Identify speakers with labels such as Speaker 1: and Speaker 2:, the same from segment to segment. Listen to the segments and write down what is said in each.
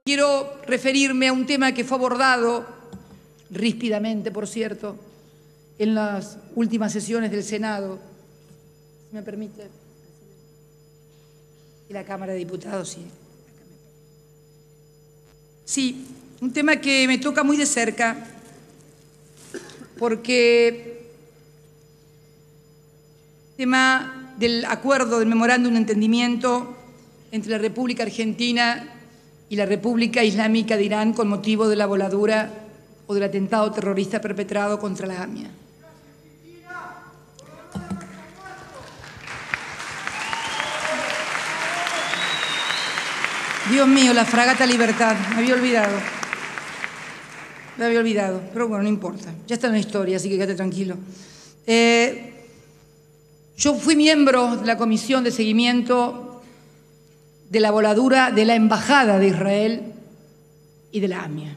Speaker 1: Quiero referirme a un tema que fue abordado ríspidamente, por cierto, en las últimas sesiones del Senado. Si me permite. Y la Cámara de Diputados, sí. Sí, un tema que me toca muy de cerca, porque el tema del acuerdo, del memorándum de entendimiento entre la República Argentina y la República Islámica de Irán con motivo de la voladura o del atentado terrorista perpetrado contra la AMIA. Dios mío, la fragata Libertad, me había olvidado. Pero bueno, no importa. Ya está en la historia, así que quédate tranquilo. Yo fui miembro de la Comisión de Seguimiento de la voladura de la Embajada de Israel y de la AMIA.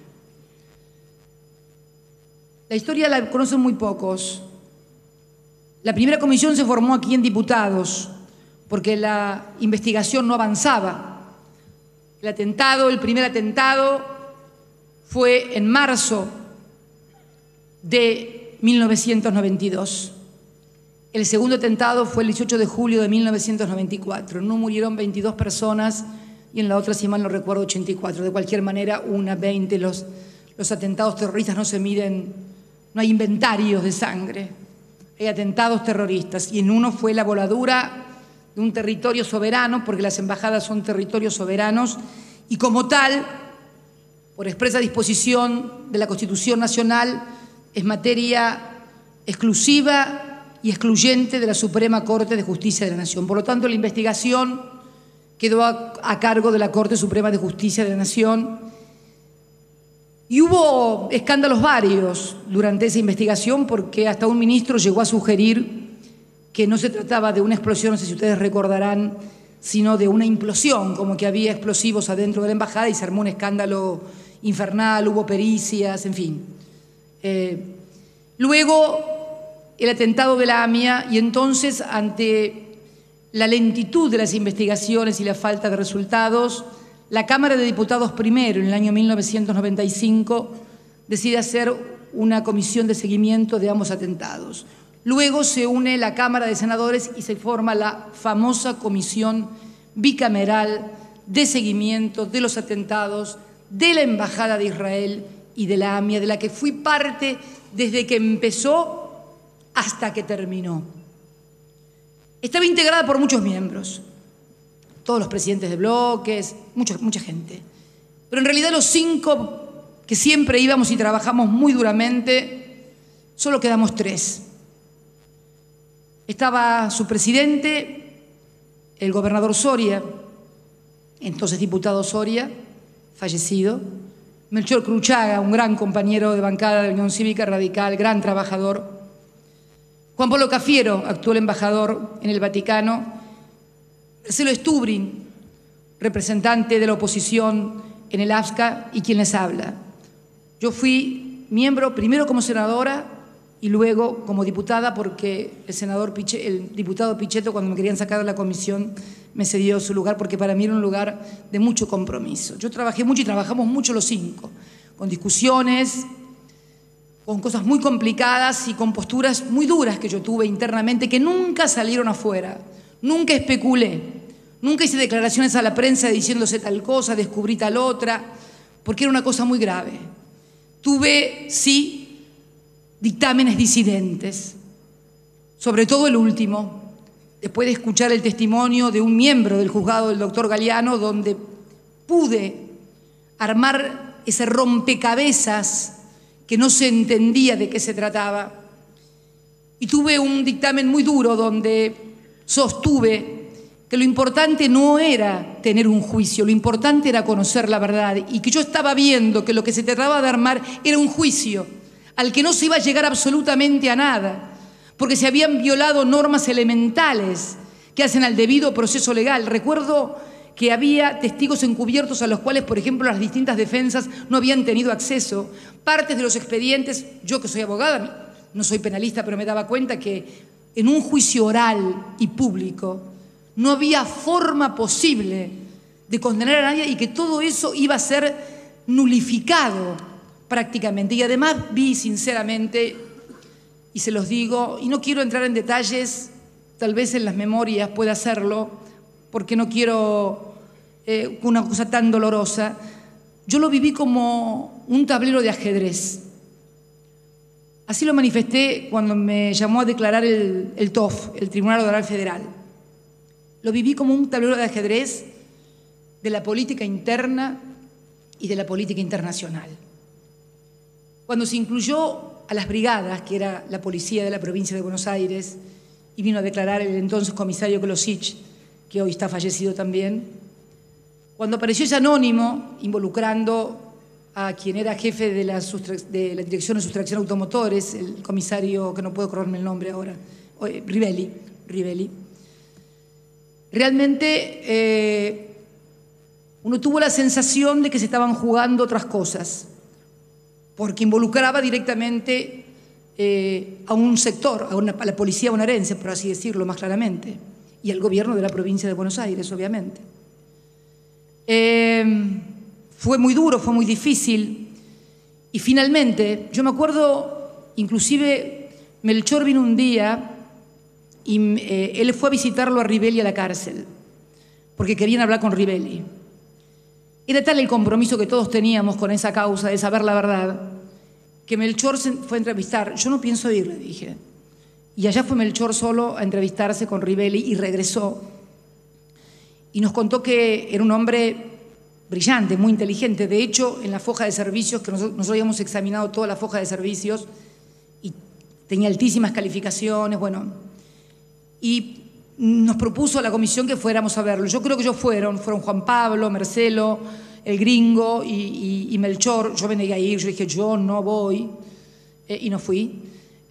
Speaker 1: La historia la conocen muy pocos. La primera comisión se formó aquí en Diputados porque la investigación no avanzaba. El primer atentado fue en marzo de 1992. El segundo atentado fue el 18 de julio de 1994. En uno murieron 22 personas y en la otra, si mal no recuerdo, 84. De cualquier manera, 20. Los atentados terroristas no se miden, no hay inventarios de sangre. Hay atentados terroristas y en uno fue la voladura de un territorio soberano, porque las embajadas son territorios soberanos, y como tal, por expresa disposición de la Constitución Nacional, es materia exclusiva y excluyente de la Suprema Corte de Justicia de la Nación. Por lo tanto, la investigación quedó a cargo de la Corte Suprema de Justicia de la Nación y hubo escándalos varios durante esa investigación, porque hasta un ministro llegó a sugerir que no se trataba de una explosión, no sé si ustedes recordarán, sino de una implosión, como que había explosivos adentro de la embajada y se armó un escándalo infernal, hubo pericias, en fin. Luego el atentado de la AMIA, y entonces ante la lentitud de las investigaciones y la falta de resultados, la Cámara de Diputados primero, en el año 1995, decide hacer una comisión de seguimiento de ambos atentados. Luego se une la Cámara de Senadores y se forma la famosa Comisión Bicameral de Seguimiento de los Atentados de la Embajada de Israel y de la AMIA, de la que fui parte desde que empezó hasta que terminó. Estaba integrada por muchos miembros, todos los presidentes de bloques, mucha gente. Pero en realidad los 5 que siempre íbamos y trabajamos muy duramente, solo quedamos 3. Estaba su presidente, el gobernador Soria, entonces diputado Soria, fallecido, Melchor Cruchaga, un gran compañero de bancada de la Unión Cívica Radical, gran trabajador, Juan Pablo Cafiero, actual embajador en el Vaticano, Marcelo Stubrin, representante de la oposición en el AFSCA y quien les habla. Yo fui miembro primero como senadora y luego como diputada, porque el diputado Pichetto, cuando me querían sacar de la comisión, me cedió su lugar, porque para mí era un lugar de mucho compromiso. Yo trabajé mucho y trabajamos mucho los 5, con discusiones, con cosas muy complicadas y con posturas muy duras que yo tuve internamente, que nunca salieron afuera, nunca especulé, nunca hice declaraciones a la prensa diciéndose tal cosa, descubrí tal otra, porque era una cosa muy grave. Tuve, sí, dictámenes disidentes, sobre todo el último, después de escuchar el testimonio de un miembro del juzgado del doctor Galeano, donde pude armar ese rompecabezas que no se entendía de qué se trataba. Y tuve un dictamen muy duro donde sostuve que lo importante no era tener un juicio, lo importante era conocer la verdad, y que yo estaba viendo que lo que se trataba de armar era un juicio al que no se iba a llegar absolutamente a nada, porque se habían violado normas elementales que hacen al debido proceso legal. Recuerdo que había testigos encubiertos a los cuales, por ejemplo, las distintas defensas no habían tenido acceso. Partes de los expedientes, yo que soy abogada, no soy penalista, pero me daba cuenta que en un juicio oral y público no había forma posible de condenar a nadie y que todo eso iba a ser nulificado prácticamente. Y además vi sinceramente, y se los digo, y no quiero entrar en detalles, tal vez en las memorias pueda hacerlo, porque no quiero una cosa tan dolorosa. Yo lo viví como un tablero de ajedrez. Así lo manifesté cuando me llamó a declarar el TOF, el Tribunal Oral Federal. Lo viví como un tablero de ajedrez de la política interna y de la política internacional. Cuando se incluyó a las brigadas, que era la policía de la provincia de Buenos Aires, y vino a declarar el entonces comisario Klosich, que hoy está fallecido también, cuando apareció ese anónimo involucrando a quien era jefe de la Dirección de Sustracción de Automotores, el comisario, que no puedo acordarme el nombre ahora, Rivelli. Realmente uno tuvo la sensación de que se estaban jugando otras cosas, porque involucraba directamente a un sector, a la policía bonaerense, por así decirlo más claramente, y al gobierno de la provincia de Buenos Aires, obviamente. Fue muy duro, fue muy difícil, y finalmente, yo me acuerdo, inclusive Melchor vino un día y él fue a visitarlo a Rivelli a la cárcel, porque querían hablar con Rivelli. Era tal el compromiso que todos teníamos con esa causa de saber la verdad, que Melchor se fue a entrevistar. Yo no pienso ir, le dije. Y allá fue Melchor solo a entrevistarse con Rivelli y regresó. Y nos contó que era un hombre brillante, muy inteligente. De hecho, en la foja de servicios, que nosotros habíamos examinado toda la foja de servicios, y tenía altísimas calificaciones, bueno, y nos propuso a la comisión que fuéramos a verlo. Yo creo que ellos fueron Juan Pablo, Marcelo, el gringo y Melchor. Yo me negué a ir, yo dije, yo no voy, y no fui.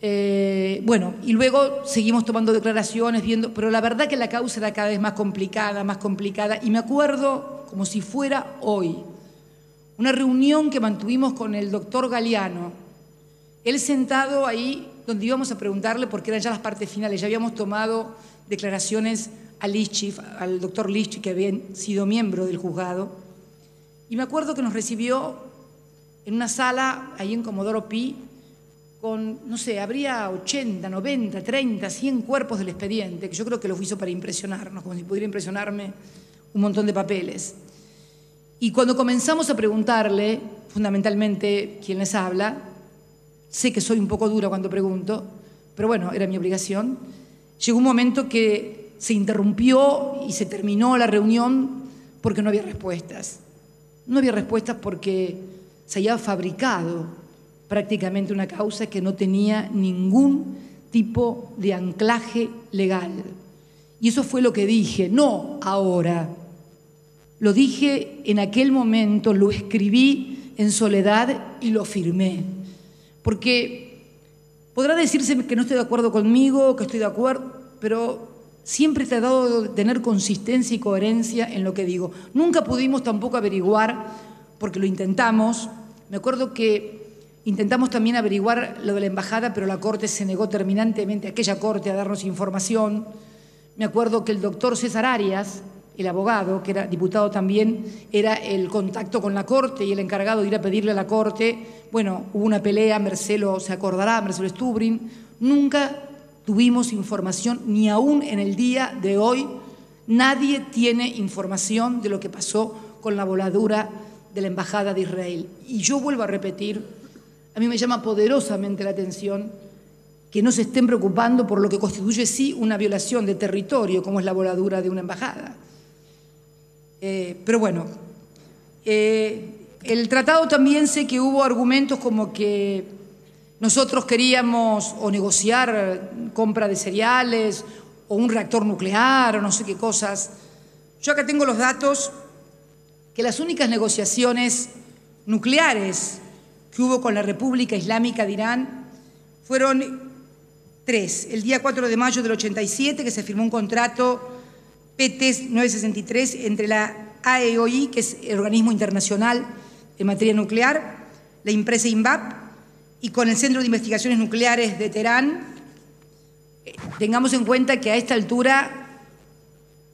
Speaker 1: Bueno, y luego seguimos tomando declaraciones, viendo, pero la verdad que la causa era cada vez más complicada, y me acuerdo como si fuera hoy, una reunión que mantuvimos con el doctor Galeano, él sentado ahí donde íbamos a preguntarle, porque eran ya las partes finales, ya habíamos tomado declaraciones a Lischif, al doctor Lischif, que había sido miembro del juzgado, y me acuerdo que nos recibió en una sala ahí en Comodoro Pi, con, no sé, habría 80, 90, 30, 100 cuerpos del expediente, que yo creo que los hizo para impresionarnos, como si pudiera impresionarme un montón de papeles. Y cuando comenzamos a preguntarle, fundamentalmente, quién les habla, sé que soy un poco dura cuando pregunto, pero bueno, era mi obligación, llegó un momento que se interrumpió y se terminó la reunión porque no había respuestas. No había respuestas porque se había fabricado prácticamente una causa que no tenía ningún tipo de anclaje legal. Y eso fue lo que dije, no ahora. Lo dije en aquel momento, lo escribí en soledad y lo firmé. Porque podrá decirse que no estoy de acuerdo conmigo, que estoy de acuerdo, pero siempre he tratado de tener consistencia y coherencia en lo que digo. Nunca pudimos tampoco averiguar, porque lo intentamos. Me acuerdo que intentamos también averiguar lo de la embajada, pero la Corte se negó terminantemente, aquella Corte, a darnos información. Me acuerdo que el doctor César Arias, el abogado, que era diputado también, era el contacto con la Corte y el encargado de ir a pedirle a la Corte. Bueno, hubo una pelea, Marcelo se acordará, Marcelo Stubrin. Nunca tuvimos información, ni aún en el día de hoy, nadie tiene información de lo que pasó con la voladura de la Embajada de Israel. Y yo vuelvo a repetir, a mí me llama poderosamente la atención que no se estén preocupando por lo que constituye sí una violación de territorio, como es la voladura de una embajada. Pero bueno, el tratado también sé que hubo argumentos como que nosotros queríamos o negociar compra de cereales o un reactor nuclear o no sé qué cosas. Yo acá tengo los datos que las únicas negociaciones nucleares que hubo con la República Islámica de Irán fueron 3. El día 4 de mayo del 87, que se firmó un contrato PT 963 entre la AEOI, que es el organismo internacional en materia nuclear, la empresa INVAP, y con el Centro de Investigaciones Nucleares de Teherán. Tengamos en cuenta que a esta altura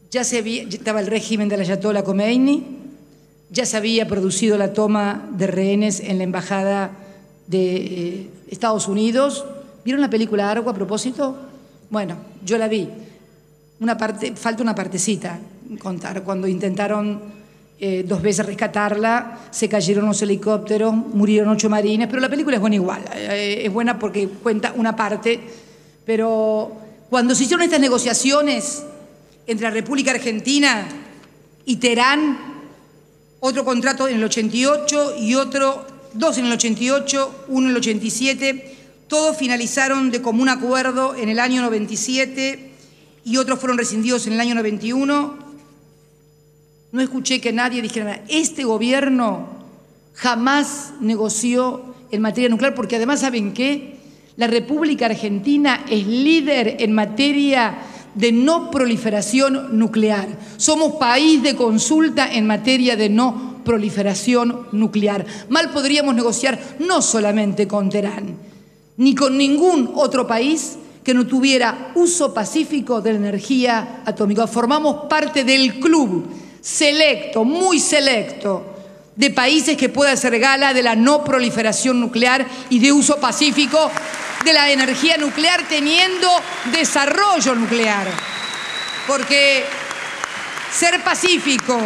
Speaker 1: ya estaba el régimen del Ayatollah Khomeini, ya se había producido la toma de rehenes en la embajada de Estados Unidos. ¿Vieron la película Argo a propósito? Bueno, yo la vi. Falta una partecita contar. Cuando intentaron 2 veces rescatarla, se cayeron los helicópteros, murieron 8 marines, pero la película es buena igual. Es buena porque cuenta una parte, pero cuando se hicieron estas negociaciones entre la República Argentina y Teherán, otro contrato en el 88 y dos en el 88, uno en el 87, todos finalizaron de común acuerdo en el año 97 y otros fueron rescindidos en el año 91. No escuché que nadie dijera nada. Este gobierno jamás negoció en materia nuclear, porque además, ¿saben qué? La República Argentina es líder en materia de no proliferación nuclear. Somos país de consulta en materia de no proliferación nuclear. Mal podríamos negociar no solamente con Teherán, ni con ningún otro país que no tuviera uso pacífico de la energía atómica. Formamos parte del club selecto, muy selecto, de países que pueda hacer gala de la no proliferación nuclear y de uso pacífico de la energía nuclear, teniendo desarrollo nuclear. Porque ser pacífico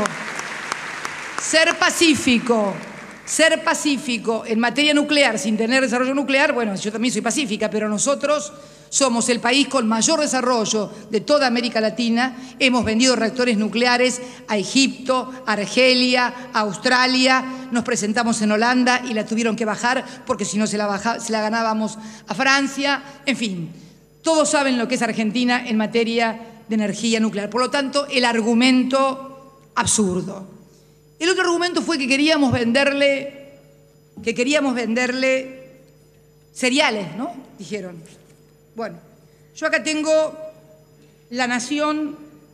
Speaker 1: en materia nuclear sin tener desarrollo nuclear, bueno, yo también soy pacífica, pero nosotros somos el país con mayor desarrollo de toda América Latina. Hemos vendido reactores nucleares a Egipto, a Argelia, a Australia. Nos presentamos en Holanda y la tuvieron que bajar porque si no se la ganábamos a Francia. En fin, todos saben lo que es Argentina en materia de energía nuclear. Por lo tanto, el argumento absurdo. El otro argumento fue que queríamos venderle cereales, ¿no? Dijeron. Bueno, yo acá tengo La Nación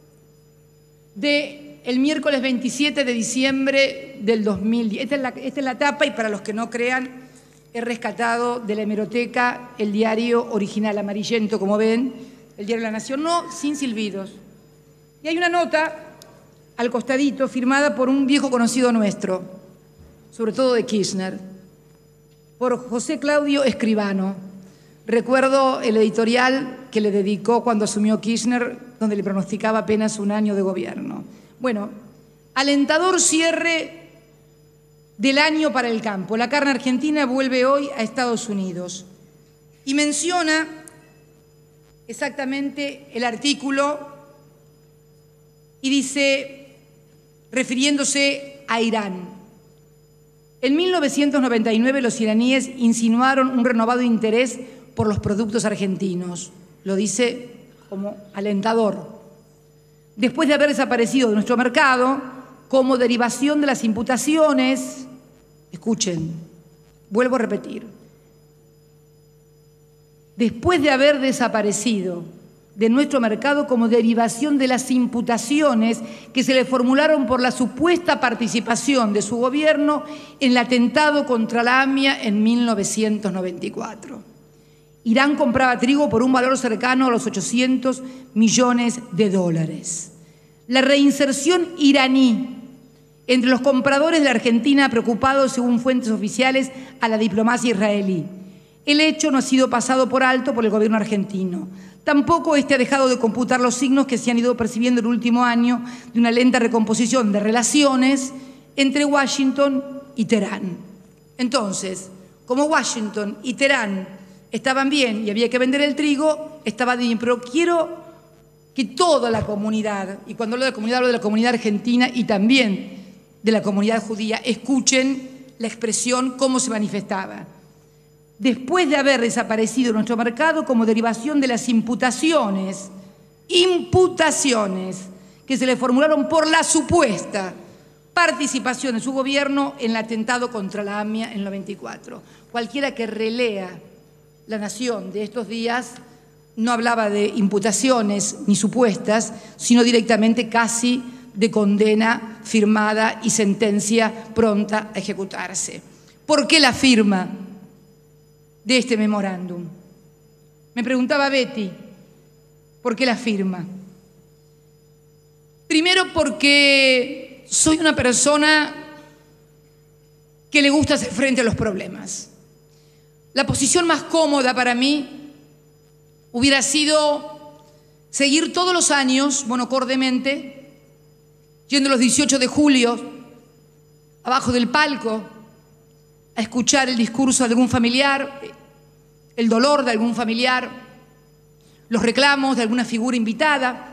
Speaker 1: del miércoles 27 de diciembre del 2010. Esta es la tapa, y para los que no crean, he rescatado de la hemeroteca el diario original, amarillento, como ven, el diario La Nación, no sin silbidos. Y hay una nota al costadito firmada por un viejo conocido nuestro, sobre todo de Kirchner, por José Claudio Escribano. Recuerdo el editorial que le dedicó cuando asumió Kirchner, donde le pronosticaba apenas 1 año de gobierno. Bueno, alentador cierre del año para el campo. La carne argentina vuelve hoy a Estados Unidos. Y menciona exactamente el artículo y dice, refiriéndose a Irán: en 1999 los iraníes insinuaron un renovado interés por los productos argentinos. Lo dice como alentador. Después de haber desaparecido de nuestro mercado, como derivación de las imputaciones, escuchen, vuelvo a repetir, después de haber desaparecido de nuestro mercado como derivación de las imputaciones que se le formularon por la supuesta participación de su gobierno en el atentado contra la AMIA en 1994. Irán compraba trigo por un valor cercano a los 800 millones de dólares. La reinserción iraní entre los compradores de la Argentina, preocupados, según fuentes oficiales, a la diplomacia israelí. El hecho no ha sido pasado por alto por el gobierno argentino. Tampoco este ha dejado de computar los signos que se han ido percibiendo en el último año de una lenta recomposición de relaciones entre Washington y Teherán. Entonces, como Washington y Teherán estaban bien y había que vender el trigo, estaba bien, pero quiero que toda la comunidad, y cuando hablo de la comunidad, hablo de la comunidad argentina y también de la comunidad judía, escuchen la expresión, cómo se manifestaba. Después de haber desaparecido nuestro mercado como derivación de las imputaciones que se le formularon por la supuesta participación de su gobierno en el atentado contra la AMIA en el 94. Cualquiera que relea La Nación de estos días no hablaba de imputaciones ni supuestas, sino directamente casi de condena firmada y sentencia pronta a ejecutarse. ¿Por qué la firma de este memorándum? Me preguntaba Betty, ¿por qué la firma? Primero porque soy una persona que le gusta hacer frente a los problemas. La posición más cómoda para mí hubiera sido seguir todos los años, monocordemente, yendo los 18 de julio, abajo del palco, a escuchar el discurso de algún familiar, el dolor de algún familiar, los reclamos de alguna figura invitada.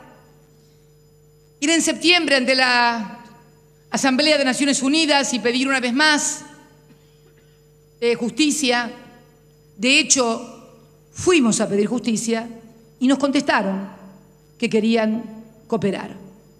Speaker 1: Ir en septiembre ante la Asamblea de Naciones Unidas y pedir una vez más justicia. De hecho, fuimos a pedir justicia y nos contestaron que querían cooperar.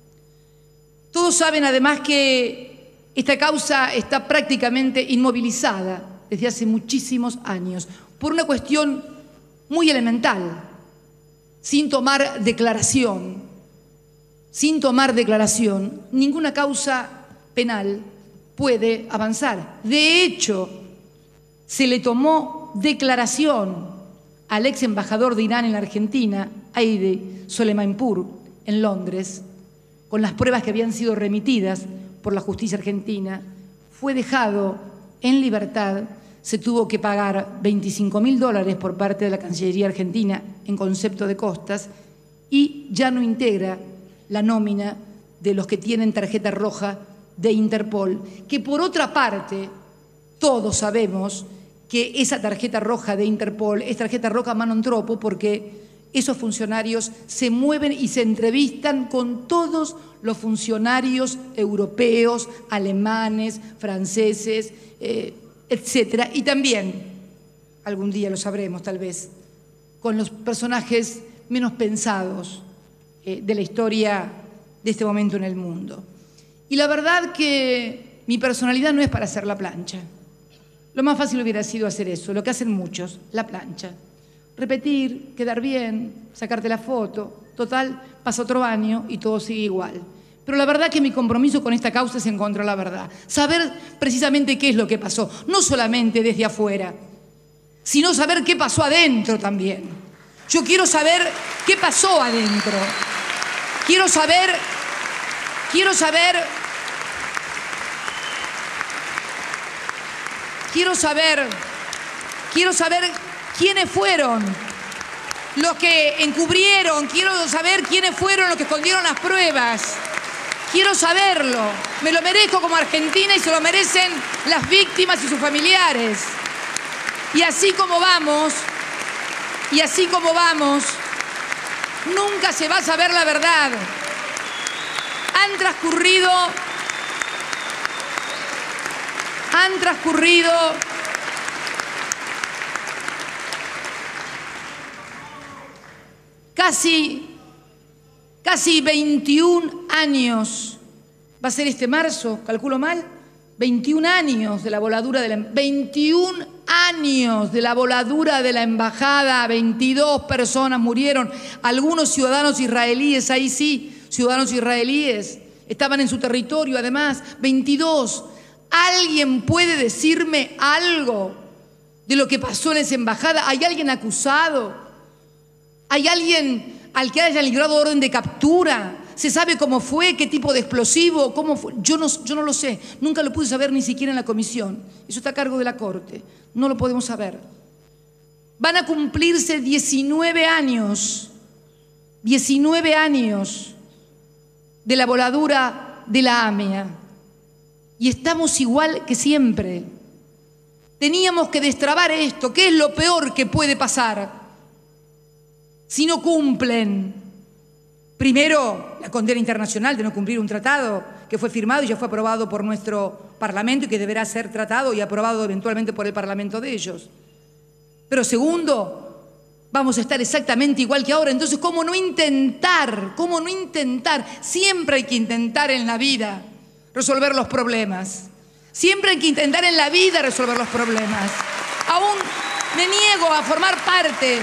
Speaker 1: Todos saben además que esta causa está prácticamente inmovilizada desde hace muchísimos años por una cuestión muy elemental, sin tomar declaración. Sin tomar declaración, ninguna causa penal puede avanzar. De hecho, se le tomó declaración al ex embajador de Irán en la Argentina, Aidi Soleimanpour, en Londres, con las pruebas que habían sido remitidas por la justicia argentina. Fue dejado en libertad, se tuvo que pagar $25.000 por parte de la Cancillería argentina en concepto de costas y ya no integra la nómina de los que tienen tarjeta roja de Interpol, que por otra parte, todos sabemos que esa tarjeta roja de Interpol es tarjeta roja mano en tropo porque esos funcionarios se mueven y se entrevistan con todos los funcionarios europeos, alemanes, franceses, etcétera, y también, algún día lo sabremos tal vez, con los personajes menos pensados de la historia de este momento en el mundo. Y la verdad que mi personalidad no es para hacer la plancha. Lo más fácil hubiera sido hacer eso, lo que hacen muchos, la plancha. Repetir, quedar bien, sacarte la foto, total, pasa otro año y todo sigue igual. Pero la verdad que mi compromiso con esta causa es encontrar la verdad. Saber precisamente qué es lo que pasó, no solamente desde afuera, sino saber qué pasó adentro también. Yo quiero saber qué pasó adentro. Quiero saber quiénes fueron los que encubrieron, quiero saber quiénes fueron los que escondieron las pruebas. Quiero saberlo. Me lo merezco como argentina y se lo merecen las víctimas y sus familiares. Y así como vamos, nunca se va a saber la verdad. Han transcurrido casi 21 años. Va a ser este marzo, calculo mal, 21 años de la voladura de la 21 años de la voladura de la embajada. 22 personas murieron, algunos ciudadanos israelíes, ahí sí, ciudadanos israelíes, estaban en su territorio además, 22. ¿Alguien puede decirme algo de lo que pasó en esa embajada? ¿Hay alguien acusado? ¿Hay alguien al que haya librado orden de captura? ¿Se sabe cómo fue? ¿Qué tipo de explosivo? ¿Cómo fue? Yo no lo sé. Nunca lo pude saber ni siquiera en la comisión. Eso está a cargo de la Corte. No lo podemos saber. Van a cumplirse 19 años. 19 años de la voladura de la AMIA. Y estamos igual que siempre. Teníamos que destrabar esto. ¿Qué es lo peor que puede pasar si no cumplen? Primero, la condena internacional de no cumplir un tratado que fue firmado y ya fue aprobado por nuestro Parlamento y que deberá ser tratado y aprobado eventualmente por el Parlamento de ellos. Pero segundo, vamos a estar exactamente igual que ahora. Entonces, ¿cómo no intentar? ¿Cómo no intentar? Siempre hay que intentar en la vida resolver los problemas. Siempre hay que intentar en la vida resolver los problemas. Aún me niego a formar parte.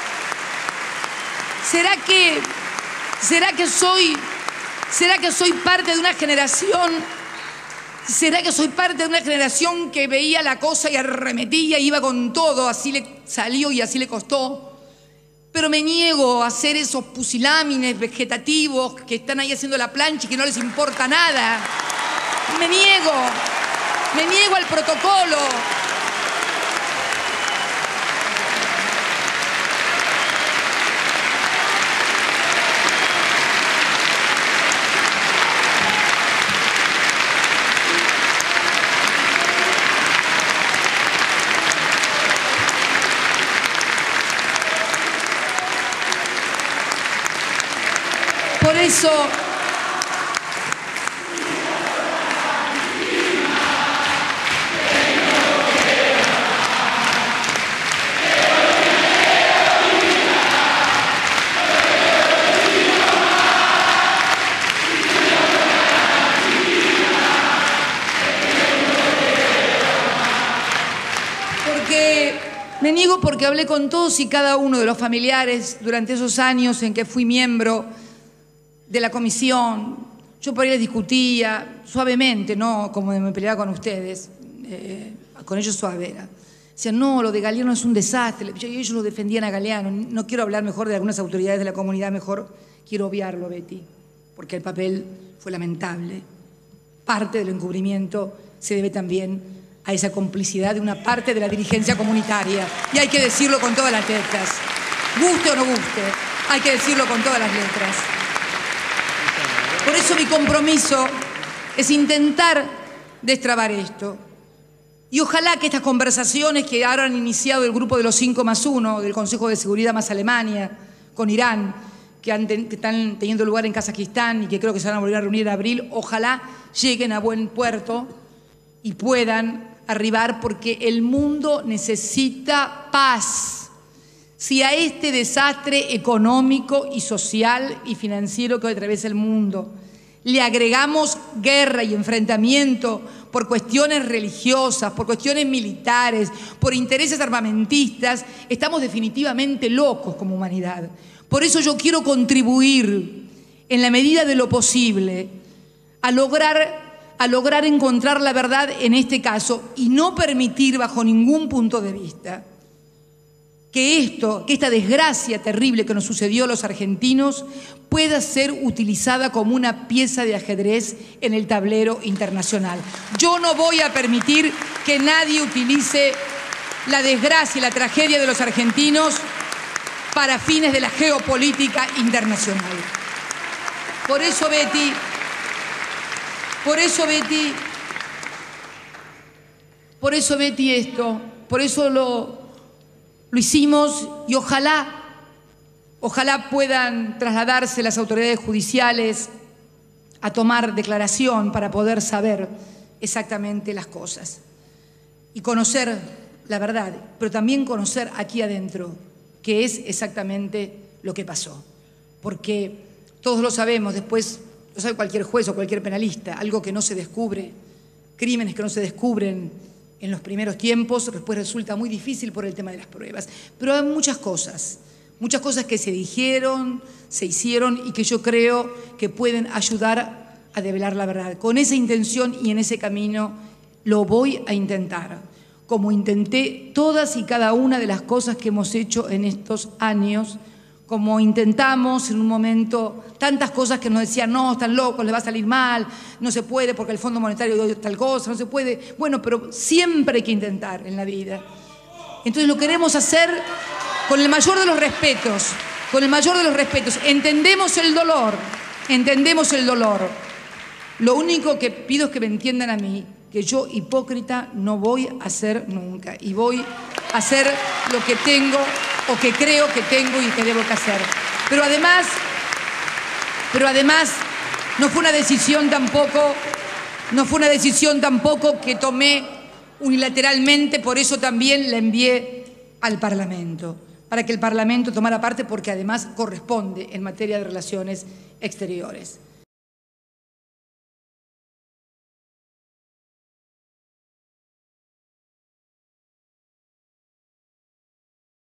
Speaker 1: ¿Será que soy parte de una generación? ¿Será que soy parte de una generación que veía la cosa y arremetía y iba con todo? Así le salió y así le costó. pero me niego a ser esos pusilámines vegetativos que están ahí haciendo la plancha y que no les importa nada. Me niego al protocolo. Por eso, me niego porque hablé con todos y cada uno de los familiares durante esos años en que fui miembro de la comisión. Yo por ahí les discutía suavemente, no como me peleaba con ustedes, con ellos suave era. Decían, no, lo de Galeano es un desastre. Y ellos lo defendían a Galeano. No quiero hablar mejor de algunas autoridades de la comunidad, mejor quiero obviarlo, Betty, porque el papel fue lamentable. Parte del encubrimiento se debe también a esa complicidad de una parte de la dirigencia comunitaria. Y hay que decirlo con todas las letras. Guste o no guste, hay que decirlo con todas las letras. Por eso mi compromiso es intentar destrabar esto. Y ojalá que estas conversaciones que ahora han iniciado el grupo de los 5+1 del Consejo de Seguridad más Alemania con Irán, que están teniendo lugar en Kazajistán y que creo que se van a volver a reunir en abril, ojalá lleguen a buen puerto y puedan arribar, porque el mundo necesita paz. Si a este desastre económico y social y financiero que hoy atraviesa el mundo le agregamos guerra y enfrentamiento por cuestiones religiosas, por cuestiones militares, por intereses armamentistas, estamos definitivamente locos como humanidad. Por eso yo quiero contribuir en la medida de lo posible a lograr encontrar la verdad en este caso y no permitir bajo ningún punto de vista que esta desgracia terrible que nos sucedió a los argentinos pueda ser utilizada como una pieza de ajedrez en el tablero internacional. Yo no voy a permitir que nadie utilice la desgracia y la tragedia de los argentinos para fines de la geopolítica internacional. Por eso, Betty, por eso lo hicimos y ojalá puedan trasladarse las autoridades judiciales a tomar declaración para poder saber exactamente las cosas y conocer la verdad, pero también conocer aquí adentro qué es exactamente lo que pasó. Porque todos lo sabemos, después lo sabe cualquier juez o cualquier penalista, algo que no se descubre, crímenes que no se descubren en los primeros tiempos, después resulta muy difícil por el tema de las pruebas. Pero hay muchas cosas que se dijeron, se hicieron y que yo creo que pueden ayudar a develar la verdad. Con esa intención y en ese camino lo voy a intentar, como intenté todas y cada una de las cosas que hemos hecho en estos años, como intentamos en un momento tantas cosas que nos decían, no, están locos, les va a salir mal, no se puede porque el Fondo Monetario dio tal cosa, no se puede. Bueno, pero siempre hay que intentar en la vida. Entonces lo queremos hacer con el mayor de los respetos, Entendemos el dolor. Lo único que pido es que me entiendan a mí, que yo hipócrita no voy a hacer nunca y voy a hacer lo que tengo o que creo que tengo y que debo que hacer. Pero además no fue una decisión tampoco que tomé unilateralmente, por eso también la envié al Parlamento, para que el Parlamento tomara parte, porque además corresponde en materia de relaciones exteriores.